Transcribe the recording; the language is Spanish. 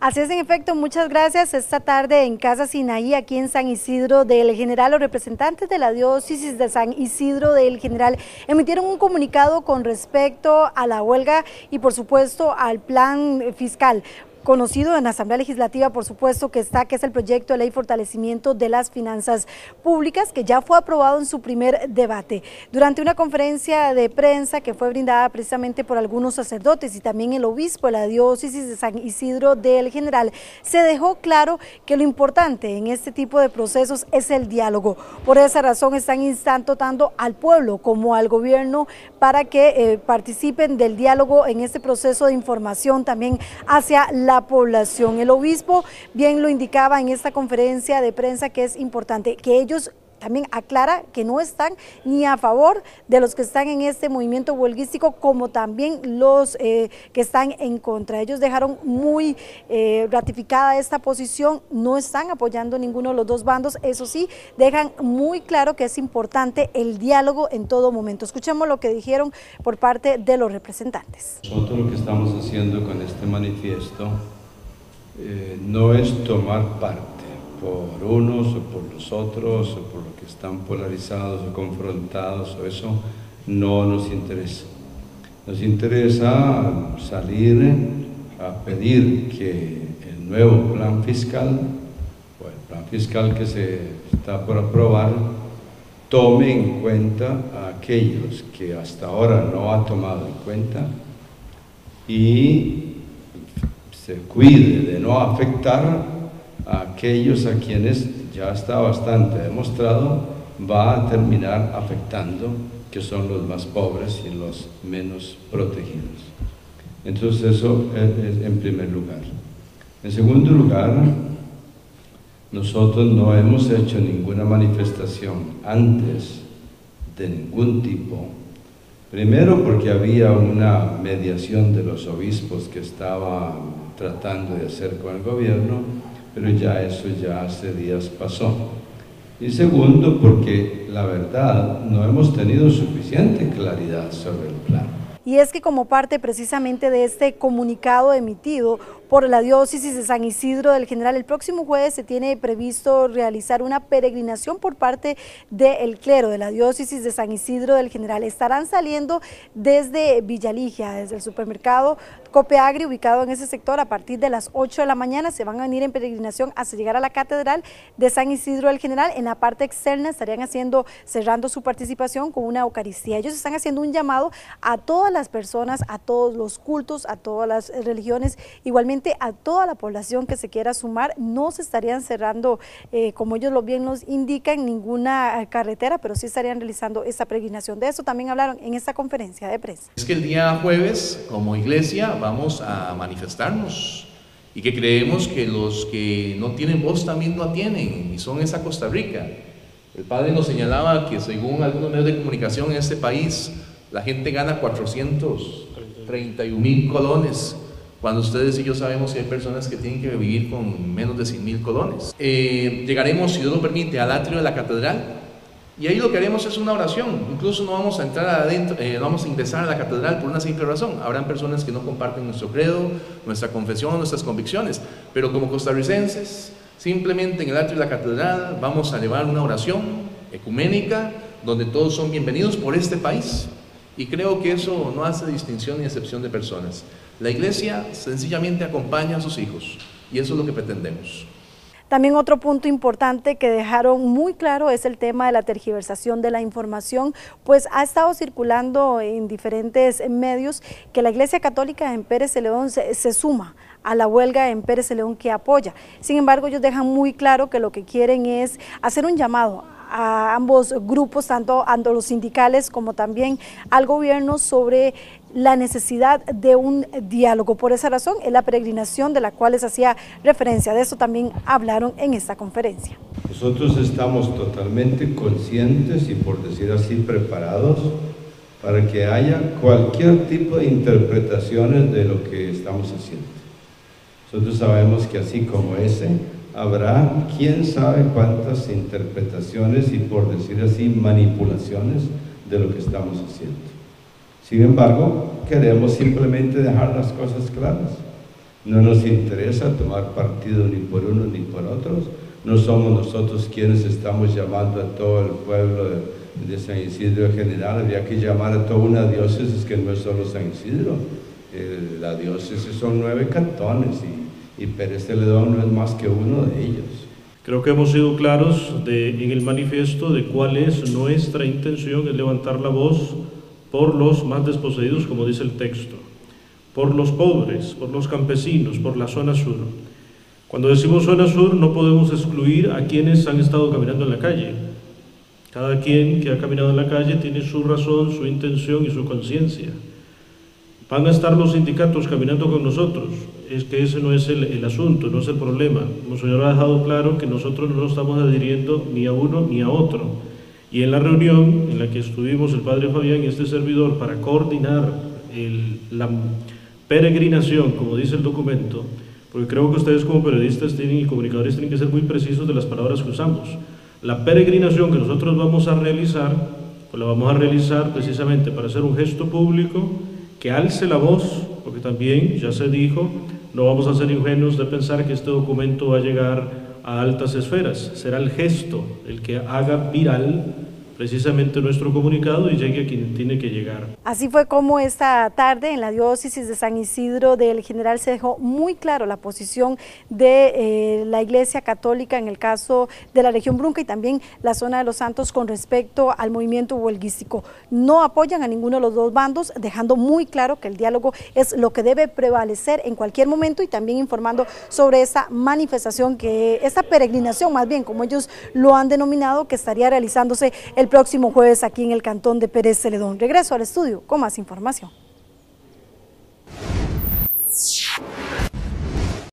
Así es, en efecto, muchas gracias. Esta tarde en Casa Sinaí, aquí en San Isidro del General, los representantes de la diócesis de San Isidro del General emitieron un comunicado con respecto a la huelga y por supuesto al plan fiscal conocido en la Asamblea Legislativa, por supuesto que es el proyecto de ley fortalecimiento de las finanzas públicas, que ya fue aprobado en su primer debate. Durante una conferencia de prensa que fue brindada precisamente por algunos sacerdotes y también el obispo de la diócesis de San Isidro del General, se dejó claro que lo importante en este tipo de procesos es el diálogo. Por esa razón están instando tanto al pueblo como al gobierno para que participen del diálogo en este proceso de información también hacia la población. El obispo bien lo indicaba en esta conferencia de prensa que es importante que ellos también aclara que no están ni a favor de los que están en este movimiento huelguístico como también los que están en contra. Ellos dejaron muy ratificada esta posición, no están apoyando ninguno de los dos bandos, eso sí, dejan muy claro que es importante el diálogo en todo momento. Escuchemos lo que dijeron por parte de los representantes. Nosotros lo que estamos haciendo con este manifiesto no es tomar parte por unos o por los otros o por los que están polarizados o confrontados, o eso no nos interesa. Nos interesa salir a pedir que el nuevo plan fiscal o el plan fiscal que se está por aprobar tome en cuenta a aquellos que hasta ahora no ha tomado en cuenta y se cuide de no afectar a aquellos a quienes ya está bastante demostrado va a terminar afectando, que son los más pobres y los menos protegidos. Entonces eso es en primer lugar. En segundo lugar, nosotros no hemos hecho ninguna manifestación antes de ningún tipo. Primero porque había una mediación de los obispos que estaban tratando de hacer con el gobierno, pero ya eso ya hace días pasó. Y segundo, porque la verdad no hemos tenido suficiente claridad sobre el plan. Y es que como parte precisamente de este comunicado emitido por la diócesis de San Isidro del General, el próximo jueves se tiene previsto realizar una peregrinación por parte del clero de la diócesis de San Isidro del General. Estarán saliendo desde Villaligia, desde el supermercado Copeagri, ubicado en ese sector, a partir de las 8 de la mañana. Se van a venir en peregrinación hasta llegar a la catedral de San Isidro del General. En la parte externa estarían cerrando su participación con una Eucaristía. Ellos están haciendo un llamado a todas las personas, a todos los cultos, a todas las religiones, igualmente a toda la población que se quiera sumar. No se estarían cerrando, como ellos bien nos indican, ninguna carretera, pero sí estarían realizando esta peregrinación. De eso también hablaron en esta conferencia de prensa. Es que el día jueves, como iglesia, vamos a manifestarnos y que creemos que los que no tienen voz también no tienen, y son esa Costa Rica. El padre nos señalaba que según algunos medios de comunicación en este país, la gente gana 431,000 colones, cuando ustedes y yo sabemos que hay personas que tienen que vivir con menos de 100,000 colones. Llegaremos, si Dios lo permite, al atrio de la catedral, y ahí lo que haremos es una oración. Incluso no vamos a entrar adentro, no vamos a ingresar a la catedral por una simple razón. Habrán personas que no comparten nuestro credo, nuestra confesión, nuestras convicciones, pero como costarricenses, simplemente en el atrio de la catedral vamos a llevar una oración ecuménica, donde todos son bienvenidos por este país. Y creo que eso no hace distinción ni excepción de personas. La iglesia sencillamente acompaña a sus hijos, y eso es lo que pretendemos. También otro punto importante que dejaron muy claro es el tema de la tergiversación de la información, pues ha estado circulando en diferentes medios que la Iglesia Católica en Pérez Celedón se suma a la huelga en Pérez Celedón que apoya. Sin embargo, ellos dejan muy claro que lo que quieren es hacer un llamado a ambos grupos, tanto a los sindicales como también al gobierno, sobre la necesidad de un diálogo. Por esa razón es la peregrinación de la cual les hacía referencia. De eso también hablaron en esta conferencia. Nosotros estamos totalmente conscientes y, por decir así, preparados para que haya cualquier tipo de interpretaciones de lo que estamos haciendo. Nosotros sabemos que así como ese, habrá quién sabe cuántas interpretaciones y, por decir así, manipulaciones de lo que estamos haciendo. Sin embargo, queremos simplemente dejar las cosas claras. No nos interesa tomar partido ni por unos ni por otros. No somos nosotros quienes estamos llamando a todo el pueblo de San Isidro en general. Habría que llamar a toda una diócesis que no es solo San Isidro. La diócesis son 9 cantones y Pérez Celedón no es más que uno de ellos. Creo que hemos sido claros en el manifiesto de cuál es nuestra intención, es levantar la voz por los más desposeídos, como dice el texto, por los pobres, por los campesinos, por la zona sur. Cuando decimos zona sur no podemos excluir a quienes han estado caminando en la calle. Cada quien que ha caminado en la calle tiene su razón, su intención y su conciencia. Van a estar los sindicatos caminando con nosotros, es que ese no es el asunto, no es el problema. Monseñor ha dejado claro que nosotros no nos estamos adhiriendo ni a uno ni a otro. Y en la reunión en la que estuvimos el Padre Fabián y este servidor para coordinar la peregrinación, como dice el documento, porque creo que ustedes como periodistas y comunicadores tienen que ser muy precisos de las palabras que usamos. La peregrinación que nosotros vamos a realizar, pues la vamos a realizar precisamente para hacer un gesto público que alce la voz, porque también ya se dijo, no vamos a ser ingenuos de pensar que este documento va a llegar a altas esferas. Será el gesto el que haga viral precisamente nuestro comunicado y llegue a quien tiene que llegar. Así fue como esta tarde en la diócesis de San Isidro del General se dejó muy claro la posición de la Iglesia Católica en el caso de la región Brunca y también la zona de los Santos con respecto al movimiento huelguístico. No apoyan a ninguno de los dos bandos, dejando muy claro que el diálogo es lo que debe prevalecer en cualquier momento y también informando sobre esa manifestación, esta peregrinación más bien, como ellos lo han denominado, que estaría realizándose el próximo jueves aquí en el cantón de Pérez Celedón. Regreso al estudio con más información.